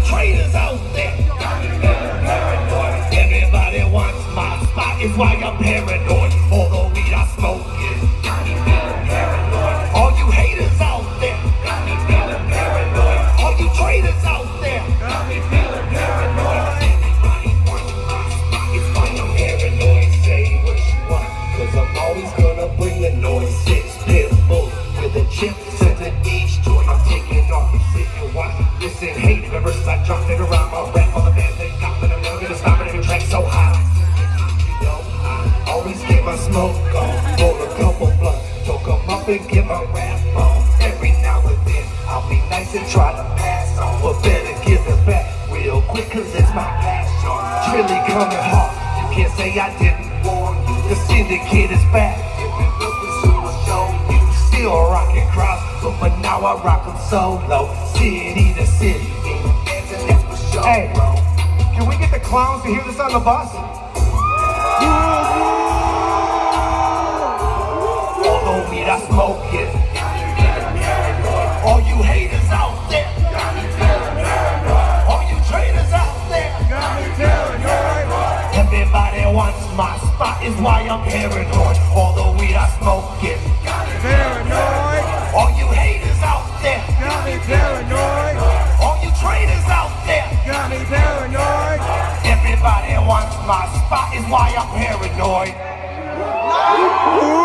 traitors out there. Everybody wants my spot, is why I'm paranoid. All the weed I smoke is got me feeling paranoid. All you haters out there got me feeling paranoid. All you traitors out there got me feeling paranoid. Everybody wants my spot, is why I'm paranoid. Say what you want, cause I'm always gonna bring the noise. Six pit bull with a chip to the each joint. I'm taking off and sit and watch. Listen, hate the verses I drop, figure out my rap. All the bands they got, but I'm never gonna stop it. Every track so high. You know, I always get my smoke on. Roll a couple blunts, choke them up and get my rap on. Every now and then, I'll be nice and try to pass on. But better give it back real quick, cause it's my passion. It's really coming hard. You can't say I didn't warn you. The syndicate is back. If you looking soon, I'll show you. Still rocking crowds, but now I rock them solo. City to city. Hey, can we get the clowns to hear this on the bus? All the weed I smoke is all you haters out there. All you traitors out there. Everybody wants my spot, is why I'm paranoid. All the weed I smoke is paranoid. All you haters out there Got me paranoid. All you traitors out there Got me paranoid. Everybody wants my spot, is why I'm paranoid.